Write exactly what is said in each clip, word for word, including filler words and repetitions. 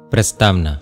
प्रस्तावना।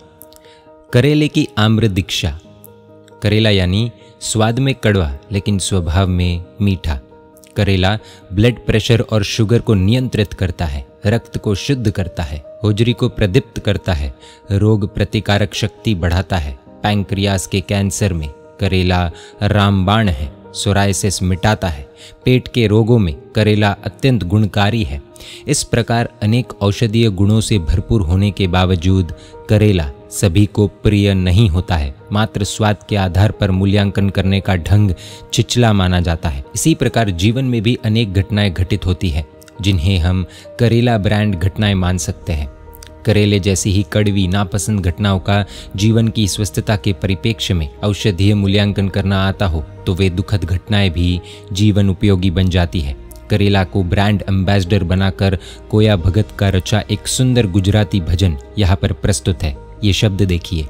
करेले की आम्र दीक्षा। करेला यानी स्वाद में कड़वा लेकिन स्वभाव में मीठा। करेला ब्लड प्रेशर और शुगर को नियंत्रित करता है, रक्त को शुद्ध करता है, होजरी को प्रदीप्त करता है, रोग प्रतिकारक शक्ति बढ़ाता है। पैंक्रियास के कैंसर में करेला रामबाण है, सोराइसिस मिटाता है। पेट के रोगों में करेला अत्यंत गुणकारी है। इस प्रकार अनेक औषधीय गुणों से भरपूर होने के बावजूद करेला सभी को प्रिय नहीं होता है। मात्र स्वाद के आधार पर मूल्यांकन करने का ढंग चिचला माना जाता है। इसी प्रकार जीवन में भी अनेक घटनाएं घटित होती है जिन्हें हम करेला ब्रांड घटनाएं मान सकते हैं। करेले जैसी ही कड़वी नापसंद घटनाओं का जीवन की स्वस्थता के परिप्रेक्ष्य में औषधीय मूल्यांकन करना आता हो तो वे दुखद घटनाएं भी जीवन उपयोगी बन जाती है। करेला को ब्रांड एम्बेसडर बनाकर कोया भगत का रचा एक सुंदर गुजराती भजन यहाँ पर प्रस्तुत है। ये शब्द देखिए।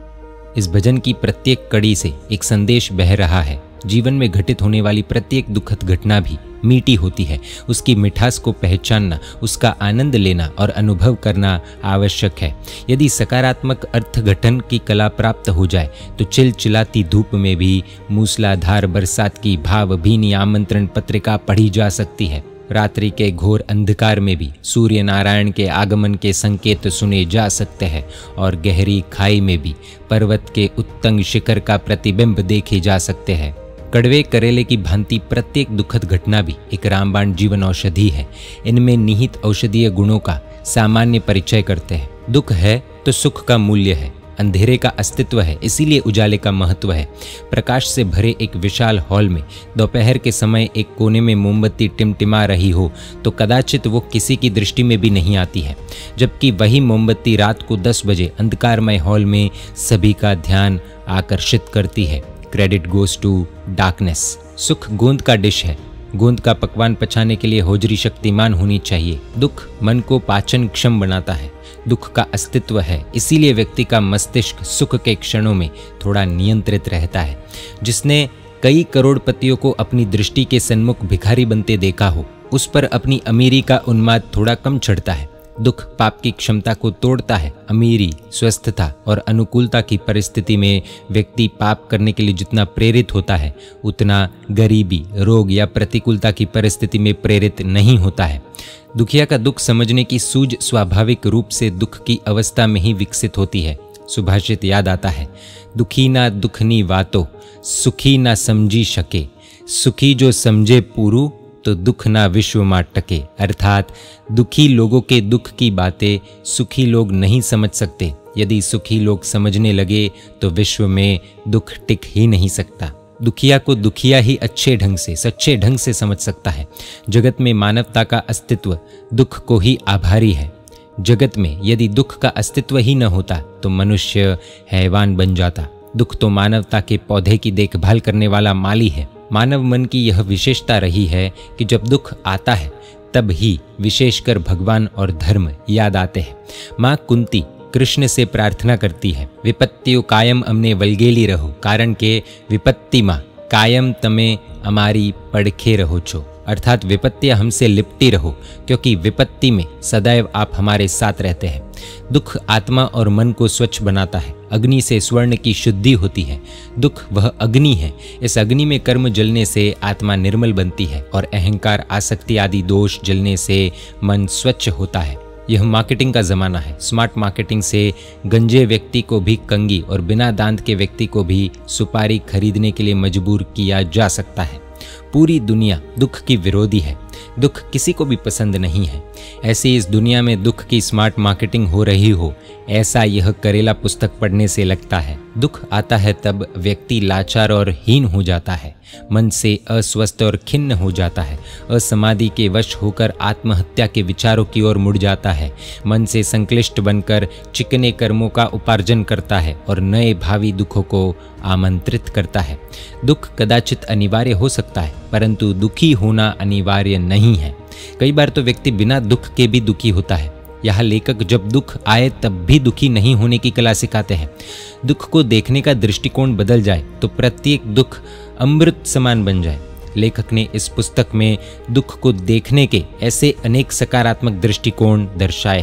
इस भजन की प्रत्येक कड़ी से एक संदेश बह रहा है। जीवन में घटित होने वाली प्रत्येक दुखद घटना भी मीठी होती है। उसकी मिठास को पहचानना, उसका आनंद लेना और अनुभव करना आवश्यक है। यदि सकारात्मक अर्थघटन की कला प्राप्त हो जाए तो चिलचिलाती धूप में भी मूसलाधार बरसात की भावभीनी आमंत्रण पत्रिका पढ़ी जा सकती है। रात्रि के घोर अंधकार में भी सूर्य नारायण के आगमन के संकेत सुने जा सकते हैं और गहरी खाई में भी पर्वत के उत्तंग शिखर का प्रतिबिंब देखे जा सकते हैं। कड़वे करेले की भांति प्रत्येक दुखद घटना भी एक रामबाण जीवन औषधि है। इनमें निहित औषधीय गुणों का सामान्य परिचय करते हैं। दुख है तो सुख का मूल्य है, अंधेरे का अस्तित्व है, इसीलिए उजाले का महत्व है। प्रकाश से भरे एक विशाल हॉल में दोपहर के समय एक कोने में मोमबत्ती टिमटिमा रही हो तो कदाचित वो किसी की दृष्टि में भी नहीं आती है, जबकि वही मोमबत्ती रात को दस बजे अंधकारमय हॉल में सभी का ध्यान आकर्षित करती है। Credit goes to darkness. सुख गोंद का डिश है। गोंद का पकवान पचाने के लिए होजरी शक्तिमान होनी चाहिए। दुख मन को पाचन क्षम बनाता है। दुख का अस्तित्व है, इसीलिए व्यक्ति का मस्तिष्क सुख के क्षणों में थोड़ा नियंत्रित रहता है। जिसने कई करोड़पतियों को अपनी दृष्टि के सन्मुख भिखारी बनते देखा हो, उस पर अपनी अमीरी का उन्माद थोड़ा कम चढ़ता है। दुख पाप की क्षमता को तोड़ता है। अमीरी, स्वस्थता और अनुकूलता की परिस्थिति में व्यक्ति पाप करने के लिए जितना प्रेरित होता है उतना गरीबी, रोग या प्रतिकूलता की परिस्थिति में प्रेरित नहीं होता है। दुखिया का दुख समझने की सूझ स्वाभाविक रूप से दुख की अवस्था में ही विकसित होती है। सुभाषित याद आता है, दुखी ना दुखनी वातो, सुखी ना समझी शके, सुखी जो समझे पूरू तो दुख ना विश्व में टके। अर्थात दुखी लोगों के दुख की बातें सुखी लोग नहीं समझ सकते। यदि सुखी लोग समझने लगे तो विश्व में दुख टिक ही नहीं सकता। दुखिया को दुखिया ही अच्छे ढंग से, सच्चे ढंग से समझ सकता है। जगत में मानवता का अस्तित्व दुख को ही आभारी है। जगत में यदि दुख का अस्तित्व ही न होता तो मनुष्य हैवान बन जाता। दुख तो मानवता के पौधे की देखभाल करने वाला माली है। मानव मन की यह विशेषता रही है कि जब दुख आता है तब ही विशेषकर भगवान और धर्म याद आते हैं। माँ कुंती कृष्ण से प्रार्थना करती है, विपत्तियों कायम अमने वलगेली रहो, कारण के विपत्ति माँ कायम तमे अमारी पड़खे रहो छो। अर्थात विपत्तियां हमसे लिपटी रहो, क्योंकि विपत्ति में सदैव आप हमारे साथ रहते हैं। दुख आत्मा और मन को स्वच्छ बनाता है। अग्नि से स्वर्ण की शुद्धि होती है। दुख वह अग्नि है। इस अग्नि में कर्म जलने से आत्मा निर्मल बनती है और अहंकार, आसक्ति आदि दोष जलने से मन स्वच्छ होता है। यह मार्केटिंग का ज़माना है। स्मार्ट मार्केटिंग से गंजे व्यक्ति को भी कंगी और बिना दांत के व्यक्ति को भी सुपारी खरीदने के लिए मजबूर किया जा सकता है। पूरी दुनिया दुख की विरोधी है। दुख किसी को भी पसंद नहीं है। ऐसी इस दुनिया में दुख की स्मार्ट मार्केटिंग हो रही हो, ऐसा यह करेला पुस्तक पढ़ने से लगता है। दुख आता है तब व्यक्ति लाचार और हीन हो जाता है, मन से अस्वस्थ और खिन्न हो जाता है, असमाधि के वश होकर आत्महत्या के विचारों की ओर मुड़ जाता है, मन से संक्लिष्ट बनकर चिकने कर्मों का उपार्जन करता है और नए भावी दुखों को आमंत्रित करता है। दुख कदाचित अनिवार्य हो सकता है, परंतु दुखी होना अनिवार्य नहीं है। कई बार तो व्यक्ति बिना दुख के भी दुखी होता है। यह लेखक जब दुख आए तब भी दुखी नहीं होने की कला सिखाते हैं। दुख को देखने का दृष्टिकोण बदल जाए तो प्रत्येक दुख अमृत समान बन जाए। लेखक ने इस पुस्तक में दुख को देखने के ऐसे अनेक सकारात्मक दृष्टिकोण दर्शाए हैं।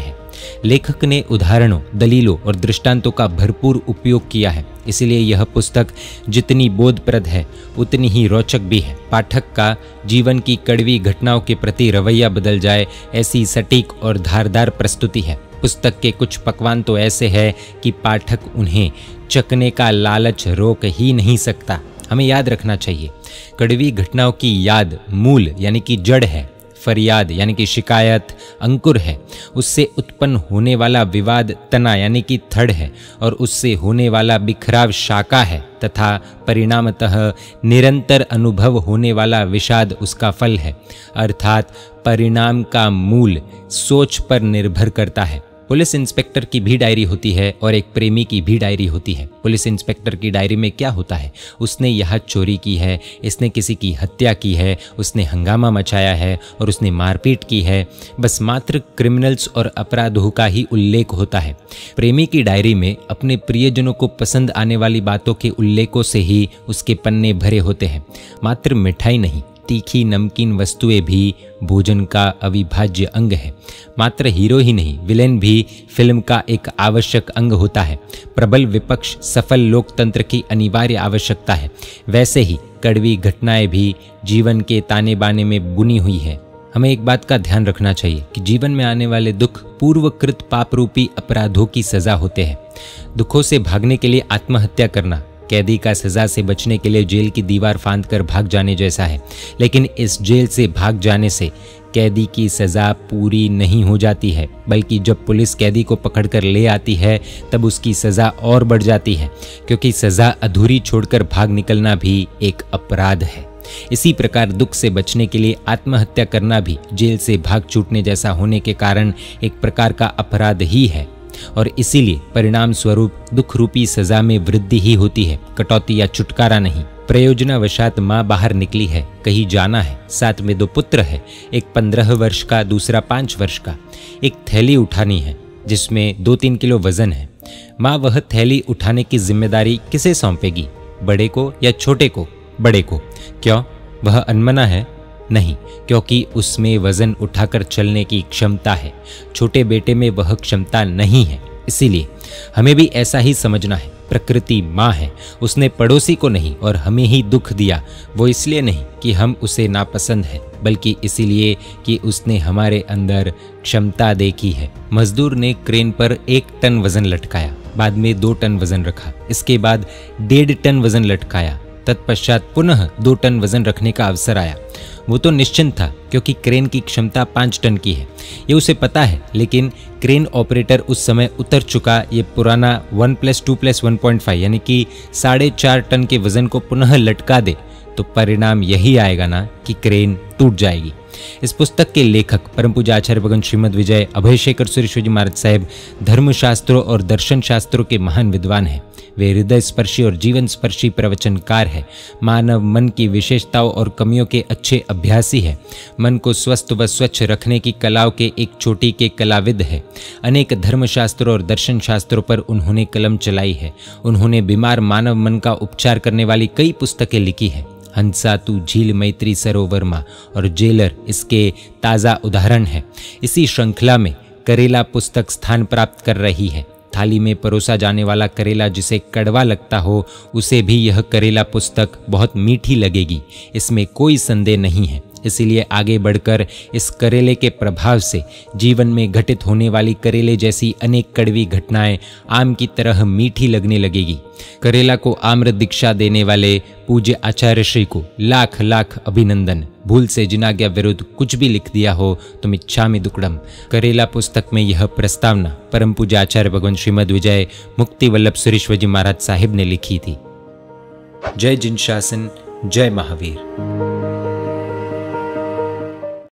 लेखक ने उदाहरणों, दलीलों और दृष्टांतों का भरपूर उपयोग किया है, इसलिए यह पुस्तक जितनी बोधप्रद है उतनी ही रोचक भी है। पाठक का जीवन की कड़वी घटनाओं के प्रति रवैया बदल जाए, ऐसी सटीक और धारदार प्रस्तुति है। पुस्तक के कुछ पकवान तो ऐसे हैं कि पाठक उन्हें चखने का लालच रोक ही नहीं सकता। हमें याद रखना चाहिए, कड़वी घटनाओं की याद मूल यानी कि जड़ है, फरियाद यानी कि शिकायत अंकुर है, उससे उत्पन्न होने वाला विवाद तना यानी कि थड़ है, और उससे होने वाला बिखराव शाखा है, तथा परिणामतः निरंतर अनुभव होने वाला विषाद उसका फल है। अर्थात परिणाम का मूल सोच पर निर्भर करता है। पुलिस इंस्पेक्टर की भी डायरी होती है और एक प्रेमी की भी डायरी होती है। पुलिस इंस्पेक्टर की डायरी में क्या होता है? उसने यह चोरी की है, इसने किसी की हत्या की है, उसने हंगामा मचाया है और उसने मारपीट की है। बस मात्र क्रिमिनल्स और अपराधों का ही उल्लेख होता है। प्रेमी की डायरी में अपने प्रियजनों को पसंद आने वाली बातों के उल्लेखों से ही उसके पन्ने भरे होते हैं। मात्र मिठाई नहीं, तीखी नमकीन वस्तुएं भी भोजन का अविभाज्य अंग है। मात्र हीरो ही नहीं, विलेन भी फिल्म का एक आवश्यक अंग होता है। प्रबल विपक्ष सफल लोकतंत्र की अनिवार्य आवश्यकता है। वैसे ही कड़वी घटनाएं भी जीवन के ताने बाने में बुनी हुई है। हमें एक बात का ध्यान रखना चाहिए कि जीवन में आने वाले दुख पूर्वकृत पाप रूपी अपराधों की सजा होते हैं। दुखों से भागने के लिए आत्महत्या करना कैदी का सजा से बचने के लिए जेल की दीवार फांद कर भाग जाने जैसा है। लेकिन इस जेल से भाग जाने से कैदी की सजा पूरी नहीं हो जाती है, बल्कि जब पुलिस कैदी को पकड़कर ले आती है तब उसकी सजा और बढ़ जाती है, क्योंकि सजा अधूरी छोड़कर भाग निकलना भी एक अपराध है। इसी प्रकार दुख से बचने के लिए आत्महत्या करना भी जेल से भाग छूटने जैसा होने के कारण एक प्रकार का अपराध ही है, और इसीलिए परिणाम स्वरूप दुख रूपी सजा में वृद्धि ही होती है, कटौती या छुटकारा नहीं। प्रयोजनावशात माँ बाहर निकली है, कहीं जाना है, साथ में दो पुत्र है, एक पंद्रह वर्ष का, दूसरा पाँच वर्ष का। एक थैली उठानी है जिसमें दो तीन किलो वजन है। माँ वह थैली उठाने की जिम्मेदारी किसे सौंपेगी? बड़े को या छोटे को? बड़े को। क्यों? वह अनमना है? नहीं, क्योंकि उसमें वजन उठाकर चलने की क्षमता है। छोटे बेटे में वह क्षमता नहीं है। इसीलिए हमें भी ऐसा ही समझना है। प्रकृति माँ है, उसने पड़ोसी को नहीं और हमें ही दुख दिया। वो इसलिए नहीं कि हम उसे नापसंद है, बल्कि इसीलिए कि उसने हमारे अंदर क्षमता देखी है। मजदूर ने क्रेन पर एक टन वजन लटकाया, बाद में दो टन वजन रखा, इसके बाद डेढ़ टन वजन लटकाया, तत्पश्चात पुनः दो टन वजन रखने का अवसर आया। वो तो निश्चिंत था क्योंकि क्रेन की क्षमता पाँच टन की है, ये उसे पता है। लेकिन क्रेन ऑपरेटर उस समय उतर चुका ये पुराना one plus two plus one point five यानी कि साढ़े चार टन के वजन को पुनः लटका दे तो परिणाम यही आएगा ना कि क्रेन टूट जाएगी। इस पुस्तक के लेखक परम पूज्य आचार्य भगवान श्रीमद विजय अभयशेखर सुरेश्वर जी महाराज साहेब धर्मशास्त्रों और दर्शन शास्त्रों के महान विद्वान हैं। वे हृदय स्पर्शी और जीवन स्पर्शी प्रवचनकार है। मानव मन की विशेषताओं और कमियों के अच्छे अभ्यासी है। मन को स्वस्थ व स्वच्छ रखने की कलाओं के एक चोटी के कलाविद है। अनेक धर्मशास्त्रों और दर्शन शास्त्रों पर उन्होंने कलम चलाई है। उन्होंने बीमार मानव मन का उपचार करने वाली कई पुस्तकें लिखी है। हंसा तू झील मैत्री सरोवरमा और जेलर इसके ताज़ा उदाहरण है। इसी श्रृंखला में करेला पुस्तक स्थान प्राप्त कर रही है। थाली में परोसा जाने वाला करेला जिसे कड़वा लगता हो, उसे भी यह करेला पुस्तक बहुत मीठी लगेगी, इसमें कोई संदेह नहीं है। इसीलिए आगे बढ़कर इस करेले के प्रभाव से जीवन में घटित होने वाली करेले जैसी अनेक कड़वी घटनाएं आम की तरह मीठी लगने लगेगी। करेला को आम्र दीक्षा देने वाले पूज्य आचार्य श्री को लाख लाख अभिनंदन। भूल से जिनाज्ञा विरुद्ध कुछ भी लिख दिया हो तो इच्छामि दुक्कडम। करेला पुस्तक में यह प्रस्तावना परम पूज्य आचार्य भगवान श्रीमद विजय मुक्ति वल्लभ सुरेश्वर जी महाराज साहिब ने लिखी थी। जय जिन शासन, जय महावीर।